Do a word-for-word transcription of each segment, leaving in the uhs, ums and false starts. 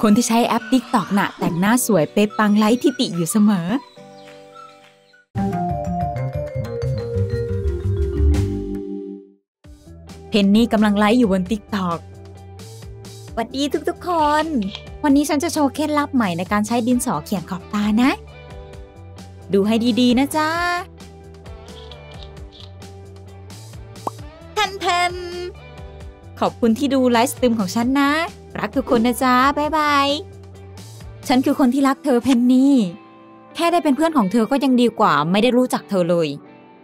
คนที่ใช้แอป ติ๊กต็อก น่ะแต่งหน้าสวยเป๊ะปังไร้ทิฏฐิอยู่เสมอเพนนี่กำลังไลฟ์อยู่บน ติ๊กต็อก สวัสดีทุกๆคนวันนี้ฉันจะโชว์เคล็ดลับใหม่ในการใช้ดินสอเขียนขอบตานะดูให้ดีๆนะจ๊ะแทนๆขอบคุณที่ดูไลฟ์สตรีมของฉันนะรักทุกคนนะจ๊ะบ๊ายบายฉันคือคนที่รักเธอเพนนี่แค่ได้เป็นเพื่อนของเธอก็ยังดีกว่าไม่ได้รู้จักเธอเลย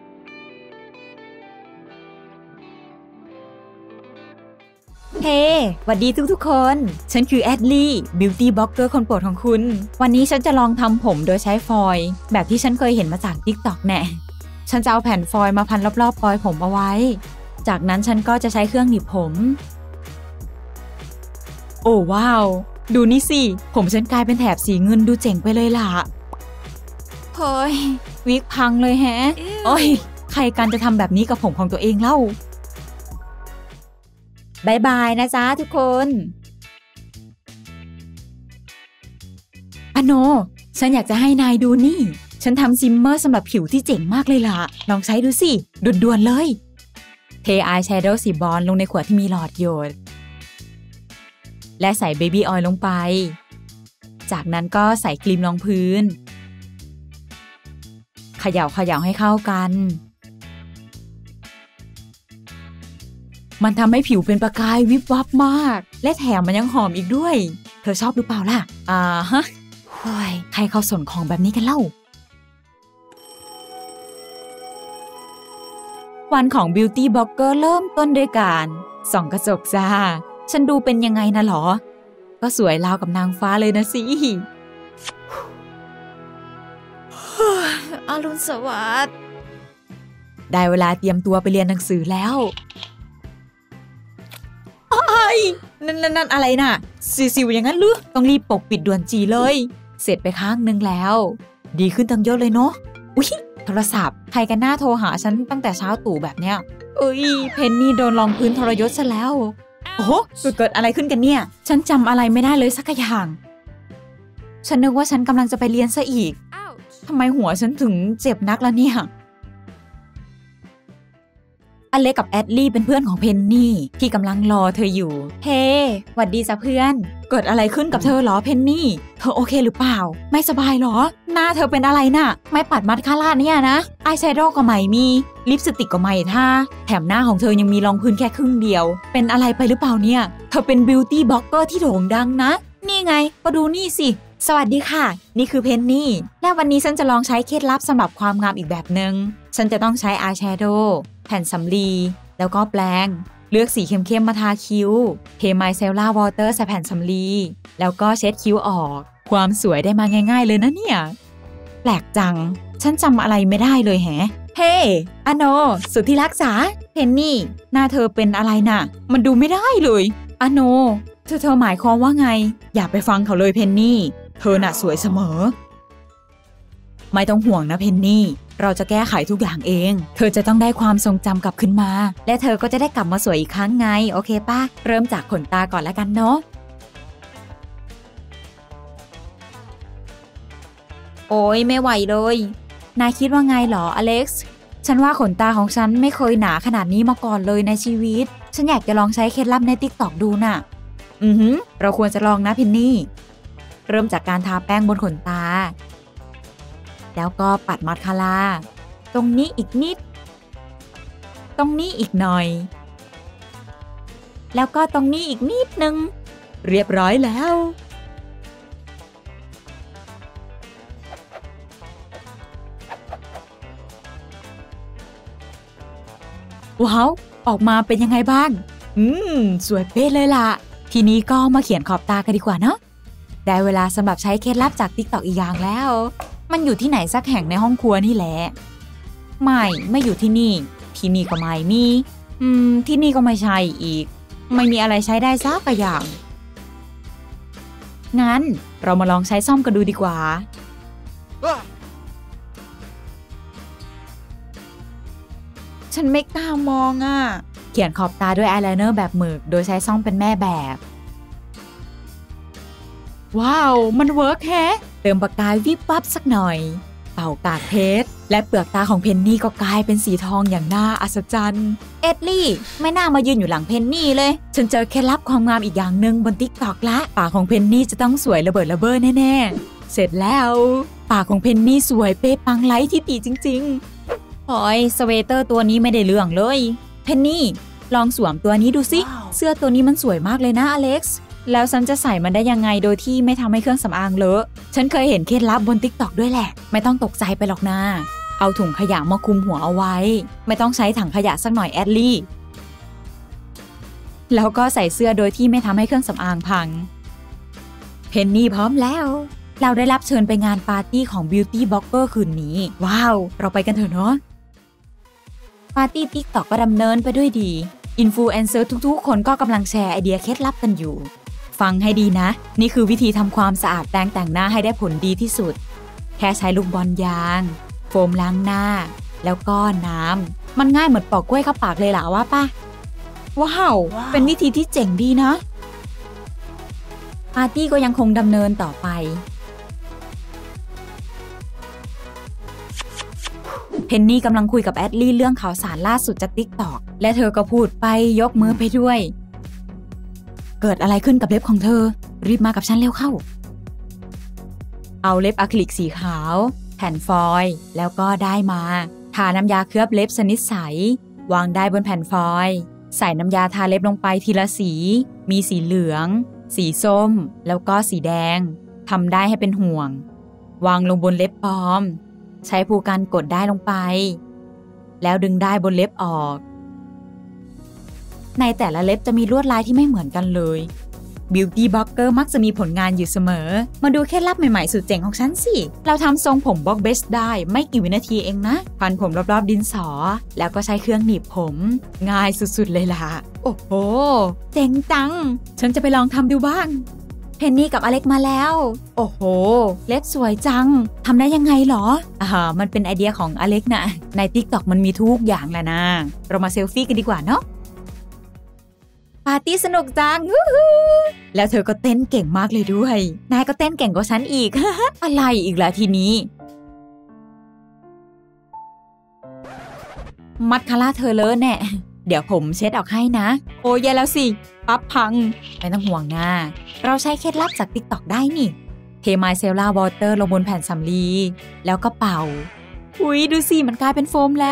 เฮ้ hey, หวัดดีทุกๆคนฉันคือแอดลี่บิวตี้บล็อกเกอร์คนโปรดของคุณวันนี้ฉันจะลองทำผมโดยใช้ฟอยล์แบบที่ฉันเคยเห็นมาจาก ติ๊กต็อก แน่ฉันจะเอาแผ่นฟอยล์มาพันรอบๆปลอยผมเอาไว้จากนั้นฉันก็จะใช้เครื่องหนีบผมโอ้ว้าวดูนี่สิผมฉันกลายเป็นแถบสีเงินดูเจ๋งไปเลยล่ะเฮ้ยวิกพังเลยแฮะโอ้ยใครกันจะทำแบบนี้กับผมของตัวเองเล่าบายบายนะจ๊ะทุกคนอโนฉันอยากจะให้นายดูนี่ฉันทำซิมเมอร์สำหรับผิวที่เจ๋งมากเลยล่ะลองใช้ดูสิด่วนๆเลยเทอายแชโดว์สีบรอนซ์ลงในขวดที่มีหลอดหยดและใส่เบบี้ออยล์ลงไปจากนั้นก็ใส่ครีมรองพื้นเขย่าเขย่าให้เข้ากันมันทำให้ผิวเป็นประกายวิบวับมากและแถมมันยังหอมอีกด้วยเธอชอบหรือเปล่าล่ะอ่าฮะเฮ้ยใครเขาสนของแบบนี้กันเล่าวันของ Beauty Blogger เริ่มต้นด้วยการส่องกระจกจ้าฉันดูเป็นยังไงนะหรอก็สวยราวกับนางฟ้าเลยนะสิอรุณสวัสดิ์ได้เวลาเตรียมตัวไปเรียนหนังสือแล้วนั่นนั่นอะไรน่ะสิวๆอย่างนั้นหรือต้องรีบปกปิดด่วนจีเลยเสร็จไปข้างนึงแล้วดีขึ้นตั้งเยอะเลยเนาะอุ๊ยโทรศัพท์ใครกันหน้าโทรหาฉันตั้งแต่เช้าตู่แบบเนี้ยเอ้ยเพนนี่โดนรองพื้นทรยศซะแล้วโอ้โหเกิดอะไรขึ้นกันเนี่ยฉันจำอะไรไม่ได้เลยสักอย่างฉันนึกว่าฉันกำลังจะไปเรียนซะอีกทำไมหัวฉันถึงเจ็บนักล่ะเนี่ยอเล็กกับแอดลี่เป็นเพื่อนของเพนนี่ที่กำลังรอเธออยู่เฮ้หวัดดีจ้ะเพื่อนเกิดอะไรขึ้นกับเธอหรอเพนนี่เธอโอเคหรือเปล่าไม่สบายหรอหน้าเธอเป็นอะไรน่ะไม่ปัดมัสคาร่าเนี่ยนะอายแชโดว์ก็ไม่มีลิปสติกก็ไม่ทาแถมหน้าของเธอยังมีรองพื้นแค่ครึ่งเดียวเป็นอะไรไปหรือเปล่าเนี่ยเธอเป็นบิวตี้บล็อกเกอร์ที่โด่งดังนะนี่ไงก็ดูนี่สิสวัสดีค่ะนี่คือเพนนี่และวันนี้ฉันจะลองใช้เคล็ดลับสำหรับความงามอีกแบบนึงฉันจะต้องใช้อายแชโดว์แผ่นสำลีแล้วก็แปรงเลือกสีเข้มๆมาทาคิ้วเทไมเซลล่าวอเตอร์ใส่แผ่นสำลีแล้วก็เช็ดคิ้วออกความสวยได้มาง่ายๆเลยนะเนี่ยแปลกจังฉันจำอะไรไม่ได้เลยแฮะเฮ้อโนสุดที่รักษาเพนนี่หน้าเธอเป็นอะไรน่ะมันดูไม่ได้เลยอโนเธอเธอหมายความว่าไงอย่าไปฟังเขาเลยเพนนี่เธอน่ะสวยเสมอไม่ต้องห่วงนะเพนนี่เราจะแก้ไขทุกอย่างเองเธอจะต้องได้ความทรงจำกลับขึ้นมาและเธอก็จะได้กลับมาสวยอีกครั้งไงโอเคป่ะเริ่มจากขนตาก่อนแล้วกันเนาะโอ้ยไม่ไหวเลยนายคิดว่าไงหรออเล็กซ์ฉันว่าขนตาของฉันไม่เคยหนาขนาดนี้มาก่อนเลยในชีวิตฉันอยากจะลองใช้เคล็ดลับใน ติ๊กต็อก ดูน่ะอือหือเราควรจะลองนะเพนนี่เริ่มจากการทาแป้งบนขนตาแล้วก็ปัดมัสคาร่าตรงนี้อีกนิดตรงนี้อีกหน่อยแล้วก็ตรงนี้อีกนิดนึงเรียบร้อยแล้วว้าวออกมาเป็นยังไงบ้างอืมสวยเป๊ะเลยล่ะทีนี้ก็มาเขียนขอบตากันดีกว่าเนาะได้เวลาสำหรับใช้เคล็ดลับจาก ติ๊กต็อก อีกอย่างแล้วมันอยู่ที่ไหนสักแห่งในห้องครัวนี่แหละไม่ไม่อยู่ที่นี่ที่นี่ก็ไม่มีอืมที่นี่ก็ไม่ใช่อีกไม่มีอะไรใช้ได้สักอย่างงั้นเรามาลองใช้ซ่อมกันดูดีกว่าฉันไม่กล้ามองอ่ะเขียนขอบตาด้วยอายไลเนอร์แบบหมึกโดยใช้ซ่อมเป็นแม่แบบว้าวมันเวิร์กแฮะเติมประกายวิบวับสักหน่อยเป่ากากเพชรและเปลือกตาของเพนนี่ก็กลายเป็นสีทองอย่างน่าอัศจรรย์เอ็ดลี่ไม่น่ามายืนอยู่หลังเพนนี่เลยฉันเจอเคล็ดลับความงามอีกอย่างหนึ่งบนติ๊กต็อกละปากของเพนนี่จะต้องสวยระเบิดระเบ้อแน่ๆเสร็จแล้วปากของเพนนี่สวยเป๊ะปังไร้ที่ติจริงๆโอ้ยสเวเตอร์ตัวนี้ไม่ได้เรื่องเลยเพนนี่ลองสวมตัวนี้ดูสิ wow. เสื้อตัวนี้มันสวยมากเลยนะอเล็กซ์แล้วฉันจะใส่มันได้ยังไงโดยที่ไม่ทำให้เครื่องสำอางเลอะฉันเคยเห็นเคล็ดลับบน ติ๊กต็อก ด้วยแหละไม่ต้องตกใจไปหรอกนะเอาถุงขยะมาคลุมหัวเอาไว้ไม่ต้องใช้ถังขยะสักหน่อยแอดลี่แล้วก็ใส่เสื้อโดยที่ไม่ทำให้เครื่องสำอางพังเพนนี่พร้อมแล้วเราได้รับเชิญไปงานปาร์ตี้ของ Beauty Blogger คืนนี้ว้าวเราไปกันเถอะเนาะปาร์ตี้ ติ๊กต็อก ก็ดำเนินไปด้วยดีอินฟลูเอนเซอร์ทุกๆคนก็กำลังแชร์ไอเดียเคล็ดลับกันอยู่ฟังให้ดีนะนี่คือวิธีทำความสะอาดแปรงแต่งหน้าให้ได้ผลดีที่สุดแค่ใช้ลูกบอลยางโฟมล้างหน้าแล้วก็น้ำมันง่ายเหมือนปอกกล้วยเข้าปากเลยล่ะว่าป่ะว้าว wow. เป็นวิธีที่เจ๋งดีนะปาร์ตี้ก็ยังคงดำเนินต่อไปเพนนี่กำลังคุยกับแอดลี่เรื่องข่าวสารล่าสุดจาก ติ๊กต็อก และเธอก็พูดไปยกมือไปด้วยเกิดอะไรขึ้นกับเล็บของเธอรีบมากับฉันเร็วเข้าเอาเล็บอะคริลิกสีขาวแผ่นฟอยล์แล้วก็ได้มาทาน้ำยาเคลือบเล็บชนิดใสวางได้บนแผ่นฟอยล์ใส่น้ำยาทาเล็บลงไปทีละสีมีสีเหลืองสีส้มแล้วก็สีแดงทำได้ให้เป็นห่วงวางลงบนเล็บปลอมใช้ผู้กันกดได้ลงไปแล้วดึงได้บนเล็บออกในแต่ละเล็บจะมีลวดลายที่ไม่เหมือนกันเลย Beauty Blogger มักจะมีผลงานอยู่เสมอมาดูเคล็ดลับใหม่ๆสุดเจ๋งของฉันสิเราทำทรงผมบ็อกเบสได้ไม่กี่วินาทีเองนะพันผมรอบๆดินสอแล้วก็ใช้เครื่องหนีบผมง่ายสุดๆเลยล่ะโอ้โหเจ๋งจังฉันจะไปลองทำดูบ้างเพนนี่กับอเล็กมาแล้วโอ้โหเล็บสวยจังทำได้ยังไงหรออ่ามันเป็นไอเดียของอเล็กนะใน ติ๊กต็อก มันมีทุกอย่างแหละนะเรามาเซลฟี่กันดีกว่าเนาะปาร์ตี้สนุกจังแล้วเธอก็เต้นเก่งมากเลยด้วยนายก็เต้นเก่งกว่าฉันอีก อะไรอีกล่ะทีนี้มัดคาร่าเธอเลอะแน่เดี๋ยวผมเช็ดออกให้นะโอ้ยแย่แล้วสิปั๊บพังไม่ต้องห่วงนะเราใช้เคล็ดลับจาก ติ๊กต็อก ได้นี่เทไมเซลล่าวอเตอร์ลงบนแผ่นสำลีแล้วก็เป่าอุ๊ยดูสิมันกลายเป็นโฟมแล้ว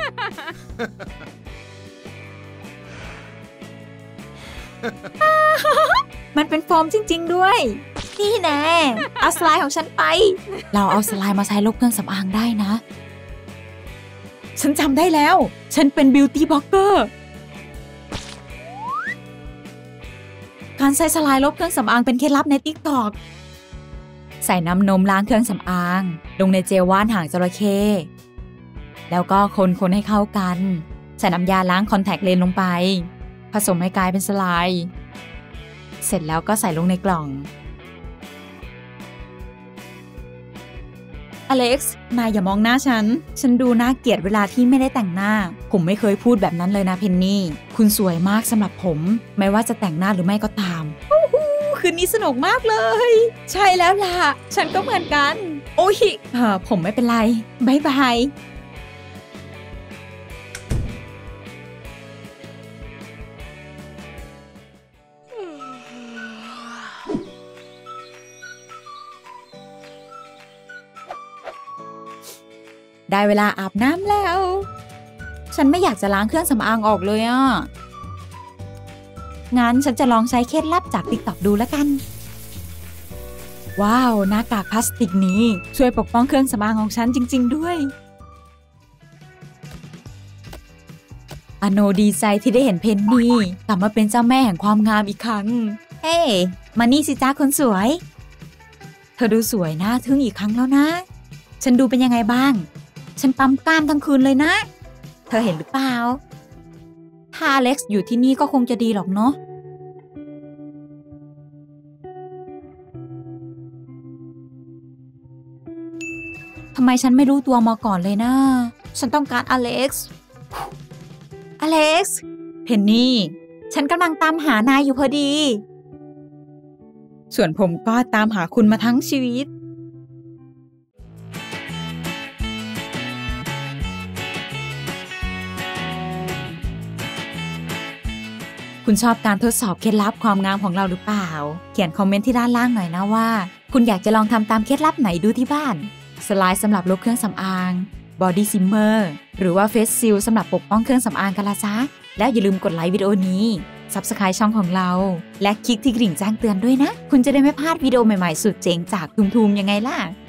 มันเป็นโฟมจริงๆด้วยนี่แน่เอาสไลด์ของฉันไปเราเอาสไลด์มาใช้ลบเครื่องสำอางได้นะฉันจำได้แล้วฉันเป็น Beauty Blogger การใช้สไลด์ลบเครื่องสำอางเป็นเคล็ดลับใน ติ๊กต็อก ใส่น้ำนมล้างเครื่องสำอางลงในเจลว่านหางจระเข้แล้วก็คนๆให้เข้ากันใส่น้ำยาล้างคอนแทคเลนส์ลงไปผสมให้กลายเป็นสไลด์เสร็จแล้วก็ใส่ลงในกล่องอเล็กซ์นายอย่ามองหน้าฉันฉันดูน่าเกลียดเวลาที่ไม่ได้แต่งหน้าผมไม่เคยพูดแบบนั้นเลยนะเพนนี่คุณสวยมากสำหรับผมไม่ว่าจะแต่งหน้าหรือไม่ก็ตามคืนนี้สนุกมากเลยใช่แล้วล่ะฉันก็เหมือนกันโอ้ยเออผมไม่เป็นไรบ๊ายบายได้เวลาอาบน้ำแล้วฉันไม่อยากจะล้างเครื่องสำอางออกเลยอ่ะงั้นฉันจะลองใช้เคล็ดลับจาก ติ๊กต็อก ดูแล้วกันว้าวหน้ากากพลาสติกนี้ช่วยปกป้องเครื่องสำอางของฉันจริงๆด้วยอโนดีใจที่ได้เห็นเพนนี่กลับมาเป็นเจ้าแม่แห่งความงามอีกครั้งเฮ้มานี่สิจ้าคนสวยเธอดูสวยน่าทึ่งอีกครั้งแล้วนะฉันดูเป็นยังไงบ้างฉันปั๊มกล้ามทั้งคืนเลยนะเธอเห็นหรือเปล่าถ้าอเล็กซ์อยู่ที่นี่ก็คงจะดีหรอกเนาะทำไมฉันไม่รู้ตัวมาก่อนเลยนะฉันต้องการอเล็กซ์อเล็กซ์เพนนี่ฉันกำลังตามหานายอยู่พอดีส่วนผมก็ตามหาคุณมาทั้งชีวิตคุณชอบการทดสอบเคล็ดลับความงามของเราหรือเปล่าเขียนคอมเมนต์ที่ด้านล่างหน่อยนะว่าคุณอยากจะลองทำตามเคล็ดลับไหนดูที่บ้านสไลด์สำหรับลบเครื่องสำอางบอดี้ซิมเมอร์หรือว่าเฟซซิลสำหรับปกป้องเครื่องสำอางกันละจ๊ะแล้วอย่าลืมกดไลค์วิดีโอนี้ Subscribe ช่องของเราและคลิกที่กริ่งแจ้งเตือนด้วยนะคุณจะได้ไม่พลาดวิดีโอใหม่ๆสุดเจ๋งจากทุมๆยังไงล่ะ